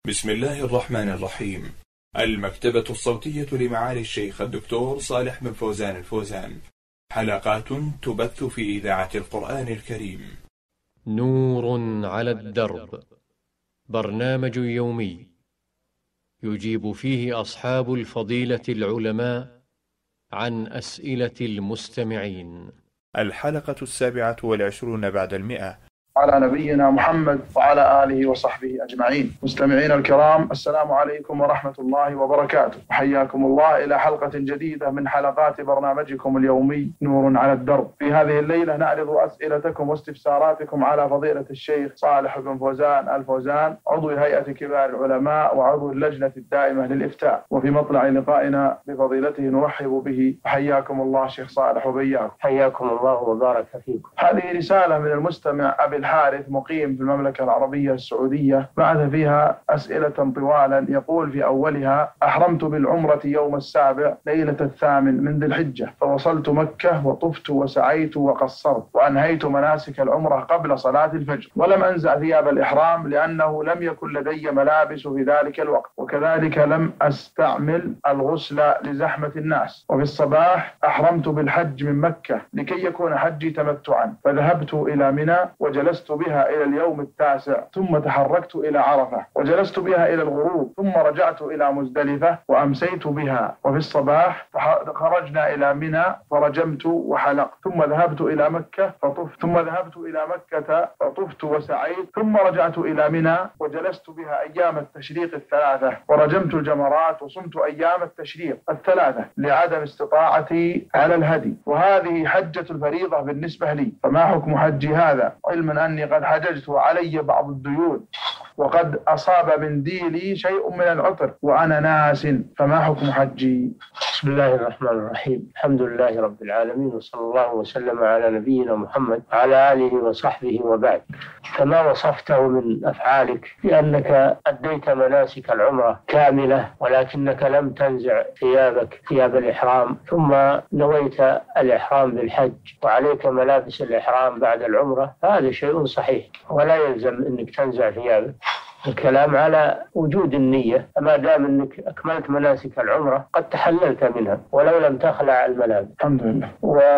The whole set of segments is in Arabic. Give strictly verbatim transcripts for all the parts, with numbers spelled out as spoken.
بسم الله الرحمن الرحيم. المكتبة الصوتية لمعالي الشيخ الدكتور صالح بن فوزان الفوزان، حلقات تبث في إذاعة القرآن الكريم. نور على الدرب، برنامج يومي يجيب فيه أصحاب الفضيلة العلماء عن أسئلة المستمعين. الحلقة السابعة والعشرون بعد المئة. على نبينا محمد وعلى آله وصحبه أجمعين. مستمعين الكرام، السلام عليكم ورحمة الله وبركاته، وحياكم الله إلى حلقة جديدة من حلقات برنامجكم اليومي نور على الدرب. في هذه الليلة نعرض أسئلتكم واستفساراتكم على فضيلة الشيخ صالح بن فوزان الفوزان، عضو هيئة كبار العلماء وعضو اللجنة الدائمة للإفتاء. وفي مطلع لقائنا بفضيلته نرحب به. حياكم الله شيخ صالح وبياكم. حياكم الله وبارك فيكم. هذه رسالة من المستمع أبي الحارث مقيم في المملكة العربية السعودية، بعث فيها أسئلة طوالا. يقول في أولها: أحرمت بالعمرة يوم السابع ليلة الثامن من ذي الحجة، فوصلت مكة وطفت وسعيت وقصرت، وأنهيت مناسك العمرة قبل صلاة الفجر، ولم أنزع ثياب الإحرام لأنه لم يكن لدي ملابس في ذلك الوقت، وكذلك لم أستعمل الغسل لزحمة الناس. وفي الصباح أحرمت بالحج من مكة لكي يكون حجي تمتعا، فذهبت إلى منى وجلست بها إلى اليوم التاسع، ثم تحركت إلى عرفة وجلست بها إلى الغروب، ثم رجعت إلى مزدلفة وأمسيت بها. وفي الصباح خرجنا إلى منى فرجمت وحلقت، ثم ذهبت إلى مكة فطفت، ثم ذهبت إلى مكة فطفت وسعيت، ثم رجعت إلى منى وجلست بها أيام التشريق الثلاثة، ورجمت الجمرات وصمت أيام التشريق الثلاثة لعدم استطاعتي على الهدي، وهذه حجة الفريضة بالنسبة لي، فما حكم حجي هذا؟ علما أني قد حججت وعلي بعض الديون، وقد أصاب من ديلي شيء من العطر وأنا ناس، فما حكم حجي؟ بسم الله الرحمن الرحيم. الحمد لله رب العالمين، وصلى الله وسلم على نبينا محمد وعلى آله وصحبه وبعد. كما وصفته من أفعالك بأنك أديت مناسك العمرة كاملة ولكنك لم تنزع ثيابك ثياب الإحرام، ثم نويت الإحرام بالحج وعليك ملابس الإحرام بعد العمرة، هذا شيء صحيح ولا يلزم أنك تنزع ثيابك. الكلام على وجود النية، ما دام أنك أكملت مناسك العمرة قد تحللت منها ولو لم تخلع الملابس. الحمد لله.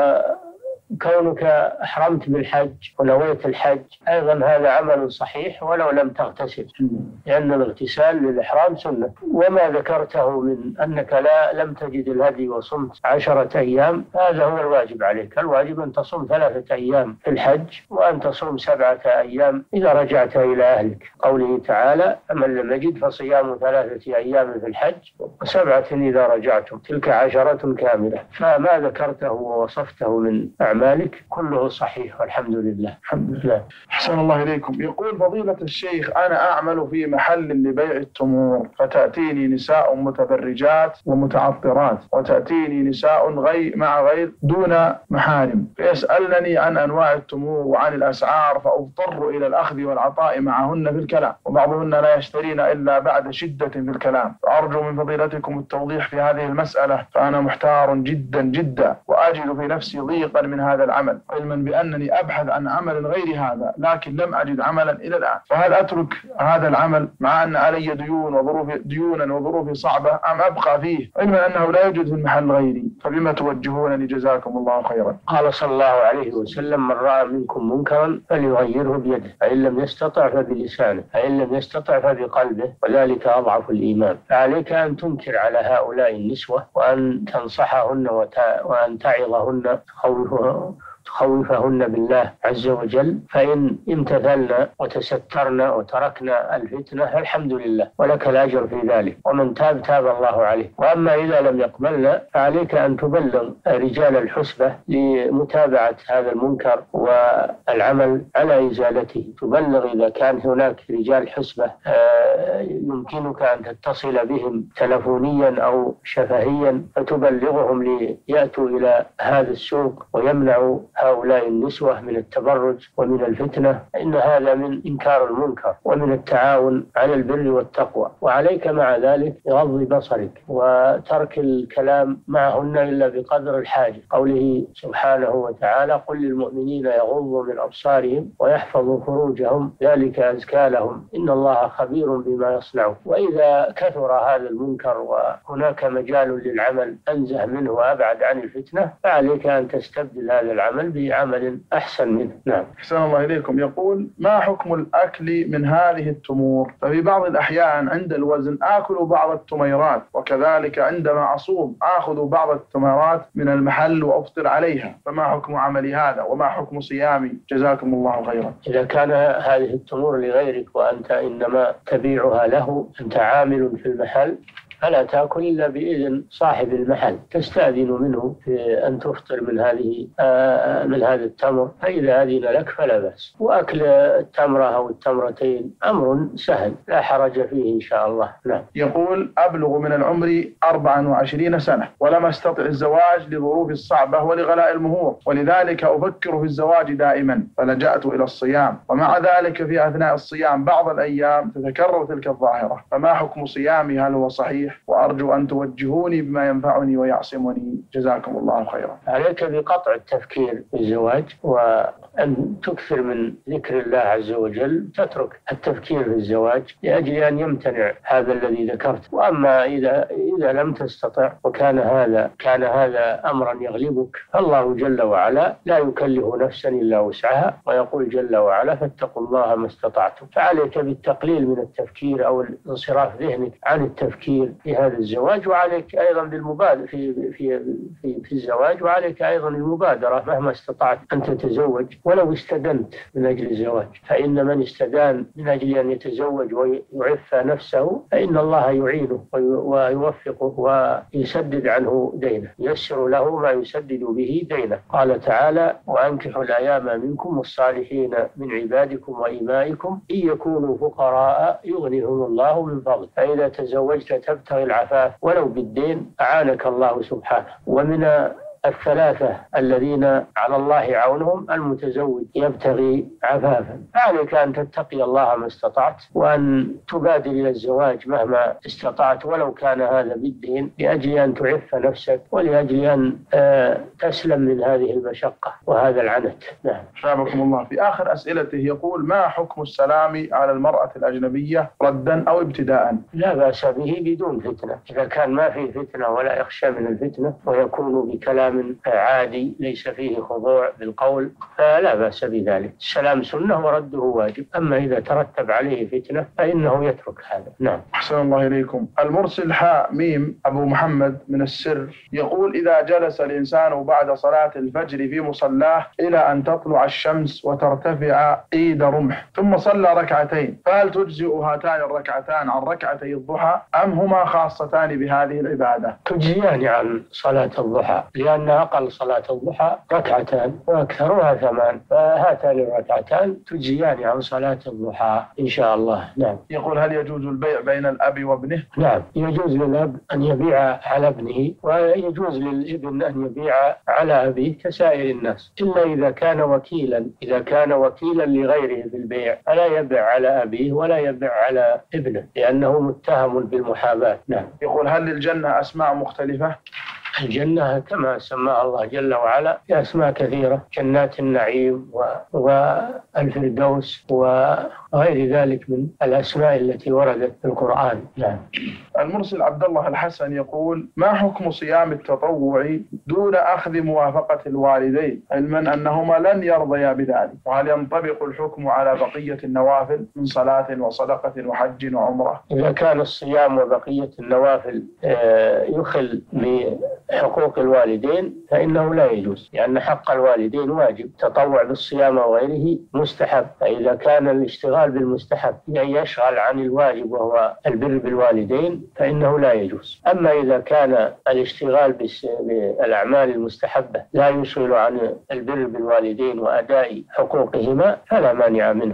وكونك أحرمت بالحج ونويت الحج أيضا هذا عمل صحيح ولو لم تغتسل، لأن الاغتسال للإحرام سنة. وما ذكرته من أنك لا لم تجد الهدي وصمت عشرة أيام، هذا هو الواجب عليك. الواجب أن تصوم ثلاثة أيام في الحج وأن تصوم سبعة أيام إذا رجعت إلى أهلك. قوله تعالى: فمن لم يجد فصيام ثلاثة أيام في الحج وسبعة إذا رجعتم، تلك عشرة كاملة. فما ذكرته ووصفته من أعمالك كله صحيح والحمد لله. الحمد لله. أحسن الله إليكم. يقول فضيلة الشيخ: أنا أعمل في محل لبيع التمور، فتأتيني نساء متبرجات ومتعطرات، وتأتيني نساء غير مع غير دون محارم، فيسألني عن أنواع التمور وعن الأسعار، فأضطر إلى الأخذ والعطاء معهن في الكلام، وبعضهن لا يشترين إلا بعد شدة في الكلام، فأرجو من فضيلتكم التوضيح في هذه المسألة، فأنا محتار جدا جدا وأجد في نفسي ضيقا من هذا العمل، علما بأنني أبحث عن عمل غير هذا لكن لم أجد عملا إلى الآن، فهل أترك هذا العمل مع أن علي ديون وظروف ديونا وظروف صعبة، أم أبقى فيه علما أنه لا يوجد في المحل غيري؟ فبما توجهونني جزاكم الله خيرا. قال صلى الله عليه وسلم: من رأى منكم منكرا فليغيره بيده، فإن لم يستطع فبلسانه، فإن لم يستطع فبقلبه، وذلك أضعف الإيمان. فعليك أن تنكر على هؤلاء النسوة وأن تنصحهن وأن تعظهن تخوفهن بالله عز وجل، فإن امتثلنا وتسترنا وتركنا الفتنة الحمد لله ولك الأجر في ذلك، ومن تاب تاب الله عليه. وأما إذا لم يقبلنا فعليك أن تبلغ رجال الحسبة لمتابعة هذا المنكر والعمل على إزالته. تبلغ إذا كان هناك رجال حسبة يمكنك أن تتصل بهم تلفونيا أو شفهيا، فتبلغهم ليأتوا إلى هذا السوق ويمنعوا هؤلاء النسوة من التبرج ومن الفتنة، إن هذا من إنكار المنكر ومن التعاون على البر والتقوى. وعليك مع ذلك بغض بصرك وترك الكلام معهن إلا بقدر الحاجة، قوله سبحانه وتعالى: قل للمؤمنين يغضوا من أبصارهم ويحفظوا فروجهم ذلك أزكى لهم إن الله خبير بما يصنعون. وإذا كثر هذا المنكر وهناك مجال للعمل أنزه منه وأبعد عن الفتنة، فعليك أن تستبدل هذا العمل بعمل أحسن منه. نعم. أحسن الله إليكم. يقول: ما حكم الأكل من هذه التمور؟ ففي بعض الأحيان عند الوزن آكل بعض التميرات، وكذلك عندما أصوم آخذ بعض التميرات من المحل وأفطر عليها، فما حكم عملي هذا وما حكم صيامي؟ جزاكم الله خيرا. إذا كان هذه التمور لغيرك وأنت إنما تبيعها له، أنت عامل في المحل، فلا تأكل إلا بإذن صاحب المحل، تستأذن منه في أن تفطر من هذه آه من هذا التمر، فإذا أذن لك فلا بأس. وأكل التمرة أو التمرتين أمر سهل لا حرج فيه إن شاء الله. نعم. يقول: أبلغ من العمر أربعا وعشرين سنة ولم أستطع الزواج لظروف الصعبة ولغلاء المهور، ولذلك أفكر في الزواج دائما، فلجأت إلى الصيام، ومع ذلك في أثناء الصيام بعض الأيام تتكرر تلك الظاهرة، فما حكم صيامي؟ هل هو صحيح؟ وأرجو أن توجهوني بما ينفعني ويعصمني، جزاكم الله خيرا. عليك بقطع التفكير في الزواج وأن تكثر من ذكر الله عز وجل، تترك التفكير في الزواج لأجل أن يمتنع هذا الذي ذكرت. وأما إذا إذا لم تستطع وكان هذا كان هذا أمرا يغلبك، فالله جل وعلا لا يكلف نفسا إلا وسعها، ويقول جل وعلا: فاتقوا الله ما استطعتم. فعليك بالتقليل من التفكير أو انصراف ذهنك عن التفكير في هذا الزواج، وعليك أيضا بالمبادرة في في في في الزواج، وعليك أيضا المبادرة مهما استطعت أن تتزوج ولو استدنت من أجل الزواج، فإن من استدان من أجل أن يتزوج ويعف نفسه فإن الله يعينه ويوفقه ويسدد عنه دينه، ييسر له ما يسدد به دينه. قال تعالى: وأنكحوا الأيام منكم والصالحين من عبادكم وإمائكم إن يكونوا فقراء يغنيهم الله من فضله، فإذا تزوجت تبتغي العفاف ولو بالدين أعانك الله سبحانه. ومن الثلاثة الذين على الله عونهم المتزوج يبتغي عفافا، فعليك أن تتقي الله ما استطعت وأن تبادر إلى الزواج مهما استطعت ولو كان هذا بالدين، لأجل أن تعف نفسك ولأجل أن تسلم من هذه المشقة وهذا العنت. نعم. شابكم الله. في آخر أسئلته يقول: ما حكم السلام على المرأة الأجنبية ردا أو ابتداء؟ لا بأس به بدون فتنة، إذا كان ما فيه فتنة ولا يخشى من الفتنة ويكون بكلام عادي ليس فيه خضوع بالقول فلا بأس بذلك. السلام سنة ورده واجب، أما إذا ترتب عليه فتنة فإنه يترك هذا. نعم. أحسن الله إليكم. المرسل حاء ميم أبو محمد من السر يقول: إذا جلس الإنسان بعد صلاة الفجر في مصلاه إلى أن تطلع الشمس وترتفع قيد رمح ثم صلى ركعتين، فهل تجزئ هاتان الركعتان عن ركعتي الضحى أم هما خاصتان بهذه العبادة؟ تجزيان عن صلاة الضحى، لأن أقل صلاة الضحى ركعتان وأكثرها ثمان، فهاتان الركعتان تجزيان عن صلاة الضحى إن شاء الله. نعم. يقول: هل يجوز البيع بين الأب وابنه؟ نعم، يجوز للأب أن يبيع على ابنه، ويجوز للابن أن يبيع على أبيه كسائر الناس، إلا إذا كان وكيلا إذا كان وكيلا لغيره بالبيع فلا يبيع على أبيه ولا يبيع على ابنه، لأنه متهم بالمحاباة. نعم. يقول: هل للجنة أسماء مختلفة؟ الجنة كما سماها الله جل وعلا في أسماء كثيرة: جنات النعيم والفردوس وغير ذلك من الأسماء التي وردت في القرآن. نعم. المرسل عبد الله الحسن يقول: ما حكم صيام التطوع دون أخذ موافقة الوالدين، علما أنهما لن يرضيا بذلك، وهل ينطبق الحكم على بقية النوافل من صلاة وصدقة وحج وعمرة؟ إذا كان الصيام وبقية النوافل يخل بحقوق الوالدين فإنه لا يجوز، لأن حق الوالدين واجب، تطوع بالصيام وغيره مستحب، فإذا كان الاشتغال بالمستحب يعني يشغل عن الواجب وهو البر بالوالدين فإنه لا يجوز. أما إذا كان الاشتغال بالأعمال المستحبة لا يشغل عن البر بالوالدين وأداء حقوقهما فلا مانع منه.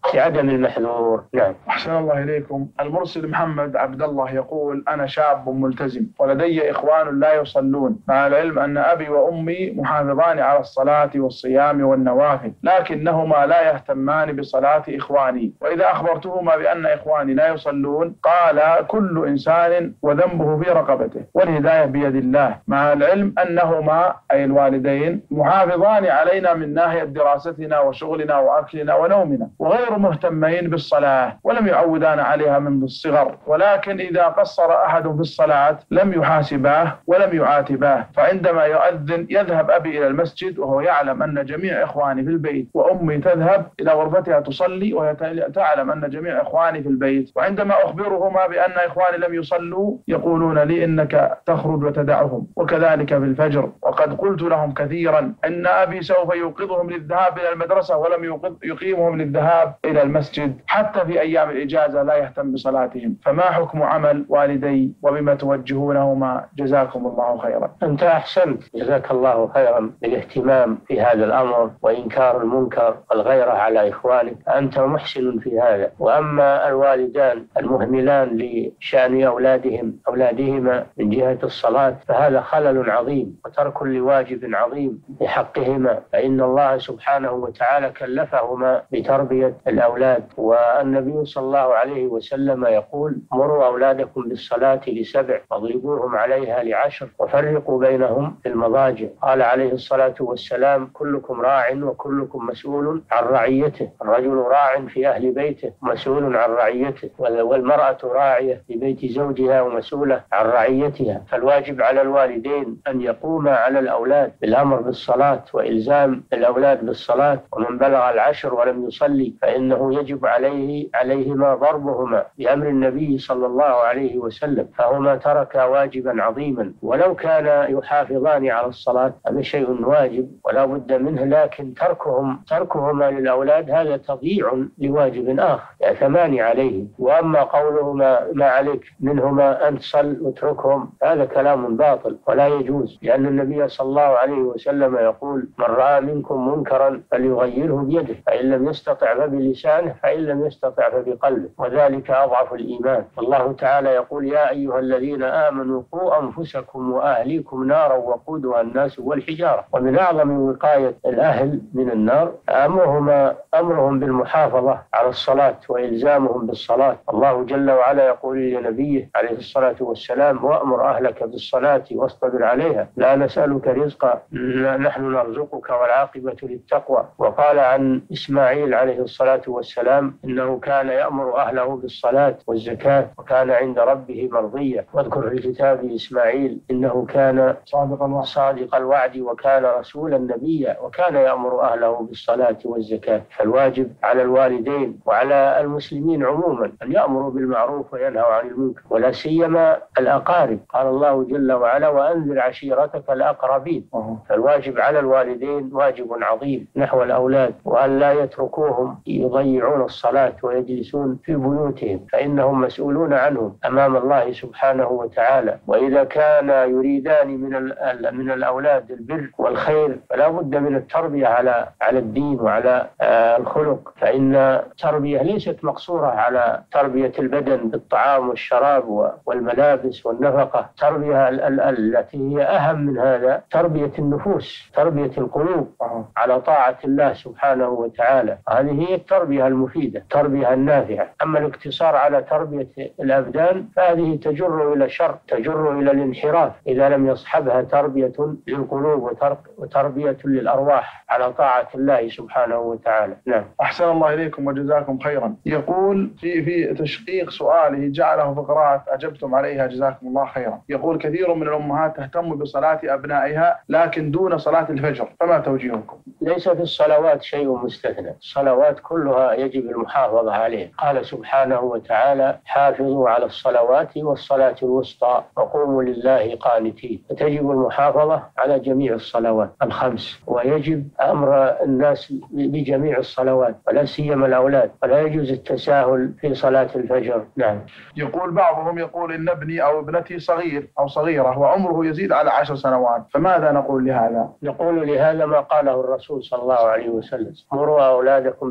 بعدم المحذور. نعم. أحسن الله إليكم. المرسل محمد عبد الله يقول: أنا شاب ملتزم ولدي إخوان لا يصلون، مع العلم أن أبي وأمي محافظان على الصلاة والصيام والنوافل، لكنهما لا يهتمان بصلاة إخواني، وإذا أخبرتهما بأن إخواني لا يصلون قال: كل إنسان وذنبه في رقبته والهداية بيد الله، مع العلم أنهما أي الوالدين محافظان علينا من ناحية دراستنا وشغلنا وأكلنا ونومنا، وغير مهتمين بالصلاة ولم يعودان عليها منذ الصغر، ولكن إذا قصر أحد في الصلاة لم يحاسباه ولم يعاتباه، فعندما يؤذن يذهب أبي إلى المسجد وهو يعلم أن جميع إخواني في البيت، وأمي تذهب إلى غرفتها تصلي وهي تعلم أن جميع إخواني في البيت، وعندما أخبرهما بأن إخواني لم يصلوا يقولون لي: إنك تخرج وتدعهم. وكذلك في الفجر، وقد قلت لهم كثيرا أن أبي سوف يوقظهم للذهاب إلى المدرسة ولم يقيمهم للذهاب إلى المسجد، حتى في أيام الإجازة لا يهتم بصلاتهم، فما حكم عمل والدي وبما توجهونهما؟ جزاكم الله خيرا. أنت أحسنت، جزاك الله خيرا بالاهتمام في هذا الأمر وإنكار المنكر والغيرة على إخوانك، أنت محسن في هذا. وأما الوالدان المهملان لشأن أولادهم أولادهما من جهة الصلاة فهذا خلل عظيم وترك لواجب عظيم لحقهما، فإن الله سبحانه وتعالى كلفهما بتربية الأولاد، والنبي صلى الله عليه وسلم يقول: مروا أولادكم بالصلاة لسبع واضربوهم عليها لعشر وفرقوا بينهم في المضاجع. قال عليه الصلاة والسلام: كلكم راع وكلكم مسؤول عن رعيته، الرجل راع في أهل بيته مسؤول عن رعيته، والمرأة راعية في بيت زوجها ومسؤولة عن رعيتها. فالواجب على الوالدين أن يقوما على الأولاد بالأمر بالصلاة وإلزام الأولاد بالصلاة، ومن بلغ العشر ولم يصلي فإنه يجب عليه عليهما ضربهما بأمر النبي صلى الله عليه وسلم، فهما تركا واجبا عظيما. ولو كان يحافظان على الصلاة هذا شيء واجب ولا بد منه، لكن تركهم تركهما للأولاد هذا تضييع لواجب آخر يأثمان عليه. وأما قولهما ما عليك منهما أن تصل واتركهم هذا كلام باطل ولا يجوز، لأن النبي صلى الله عليه وسلم يقول: من رأى منكم منكرا فليغيره بيده، فإن لم يستطع فبلسانه، فإن لم يستطع فبقلبه، وذلك أضعف الإيمان. والله تعالى يقول: يا أيها الذين آمنوا قوا أنفسكم وأهليكم نارا وقودها الناس والحجارة. ومن أعظم وقاية الأهل من النار أمرهم أمرهم بالمحافظة على الصلاة وإلزامهم بالصلاة. الله جل وعلا يقول لنبيه عليه الصلاة والسلام: وأمر أهلك بالصلاة واصطبر عليها لا نسألك رزقا نحن نرزقك والعاقبة للتقوى. وقال عن إسماعيل عليه الصلاة والسلام: إنه كان يأمر أهله بالصلاة والزكاة وكان عند ربه مرضيا. واذكر في كتاب إسماعيل: إنه كان صادق الوعد, صادق الوعد وكان رسولا نبيا وكان يأمر أهله بالصلاة والزكاة. فالواجب على الوالدين وعلى المسلمين عموما أن يأمروا بالمعروف وينهوا عن المنكر، ولا سيما الأقارب. قال الله جل وعلا: وأنذر عشيرتك الأقربين. فالواجب على الوالدين واجب عظيم نحو الأولاد، وأن لا يتركوهم يضيعون الصلاة ويجلسون في بيوتهم، فإنهم مسؤولون عنهم أمام الله سبحانه وتعالى. وإذا كان يريدان من من الأولاد البر والخير فلا بد من التربية على على الدين وعلى الخلق، فإن التربية ليست مقصورة على تربية البدن بالطعام والشراب والملابس والنفقة. تربية التي هي أهم من هذا تربية النفوس، تربية القلوب على طاعة الله سبحانه وتعالى. هذه هي التربية المفيدة، التربية النافعة. أما الاقتصار على تربية الأبدان فهذه تجر إلى شر، تجر إلى الانحراف إذا لم يصحبها تربية للقلوب وتربية للأرواح على طاعة الله سبحانه وتعالى. نعم. أحسن الله إليكم وجزاكم خيرا. يقول في في تشقيق سؤاله جعله فقرات أجبتم عليها جزاكم الله خيرا. يقول: كثير من الأمهات تهتم بصلاة أبنائها لكن دون صلاة الفجر، فما توجيهكم؟ ليس في الصلوات شيء مستثنى، الصلوات كلها يجب المحافظة عليها. قال سبحانه وتعالى: حافظوا على الصلوات والصلاة الوسطى وقوموا لله قانتين. فتجب المحافظة على جميع الصلوات الخمس، ويجب أمر الناس بجميع الصلوات ولا سيما الأولاد، ولا يجوز التساهل في صلاة الفجر. نعم. يقول بعضهم يقول: إن ابني أو ابنتي صغير أو صغيرة وعمره يزيد على عشر سنوات، فماذا نقول لهذا؟ نقول لهذا ما قاله الرسول صلى الله عليه وسلم: مروا أولادكم بالصلاة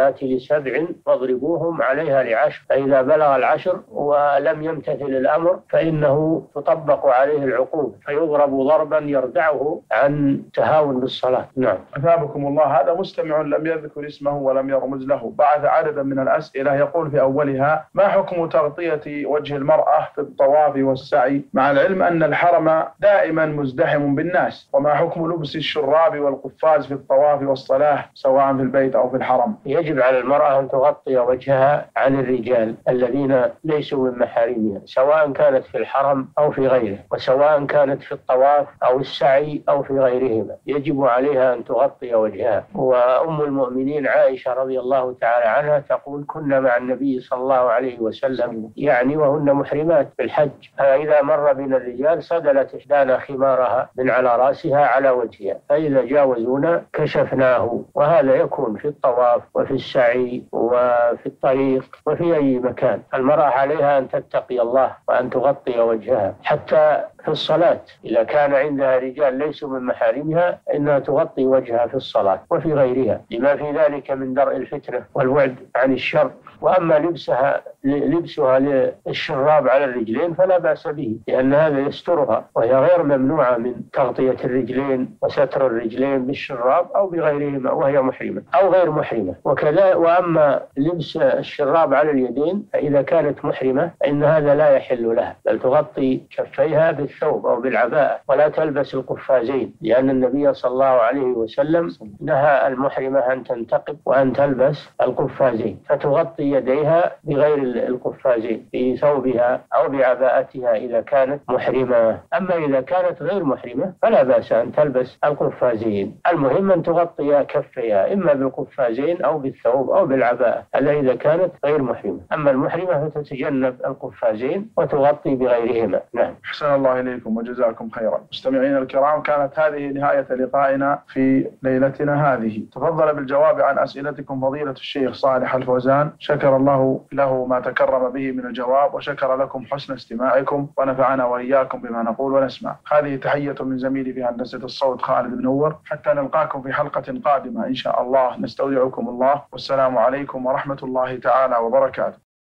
المحصنات لسبع واضربوهم عليها لعشر، فإذا بلغ العشر ولم يمتثل الأمر فإنه تطبق عليه العقوبة فيضرب ضربا يردعه عن تهاون بالصلاة. نعم. أثابكم الله. هذا مستمع لم يذكر اسمه ولم يرمز له، بعث عددا من الأسئلة يقول في أولها: ما حكم تغطية وجه المرأة في الطواف والسعي مع العلم أن الحرم دائما مزدحم بالناس؟ وما حكم لبس الشراب والقفاز في الطواف والصلاة سواء في البيت أو في الحرم؟ يجب على المرأة أن تغطي وجهها عن الرجال الذين ليسوا من محارمها، سواء كانت في الحرم أو في غيره، وسواء كانت في الطواف أو السعي أو في غيرهما، يجب عليها أن تغطي وجهها. وأم المؤمنين عائشة رضي الله تعالى عنها تقول: كنا مع النبي صلى الله عليه وسلم يعني وهن محرمات في الحج، فإذا مر بنا الرجال صدلت إحدانا خمارها من على رأسها على وجهها، فإذا جاوزونا كشفناه. وهذا يكون في الطواف وفي السعي وفي الطريق وفي أي مكان. المرأة عليها أن تتقي الله وأن تغطي وجهها، حتى في الصلاة إذا كان عندها رجال ليسوا من محارمها إنها تغطي وجهها في الصلاة وفي غيرها، لما في ذلك من درء الفتنة والبعد عن الشر. وأما لبسها لبسها للشراب على الرجلين فلا بأس به، لأن هذا يسترها، وهي غير ممنوعة من تغطية الرجلين وستر الرجلين بالشراب أو بغيرهما وهي محرمة أو غير محرمة. وكذا وأما لبس الشراب على اليدين فإذا كانت محرمة فإن هذا لا يحل لها، بل تغطي كفيها بالثوب أو بالعباءة ولا تلبس القفازين، لأن النبي صلى الله عليه وسلم نهى المحرمة أن تنتقب وأن تلبس القفازين، فتغطي يديها بغير القفازين في ثوبها أو بعباءتها إذا كانت محرمة. أما إذا كانت غير محرمة فلا بأس أن تلبس القفازين، المهم أن تغطي كفيها إما بالقفازين أو بالثوب أو بالعباءة، هذا إذا كانت غير محرمة. أما المحرمة فتتجنب القفازين وتغطي بغيرهما. نعم. أحسن الله إليكم وجزاكم خيرا. مستمعينا الكرام، كانت هذه نهاية لقائنا في ليلتنا هذه. تفضل بالجواب عن أسئلتكم فضيلة الشيخ صالح الفوزان، شكر الله له ما تكرم به من الجواب، وشكر لكم حسن استماعكم، ونفعنا وإياكم بما نقول ونسمع. هذه تحية من زميلي في هندسة الصوت خالد بن نور، حتى نلقاكم في حلقة قادمة إن شاء الله. نستودعكم الله، والسلام عليكم ورحمة الله تعالى وبركاته.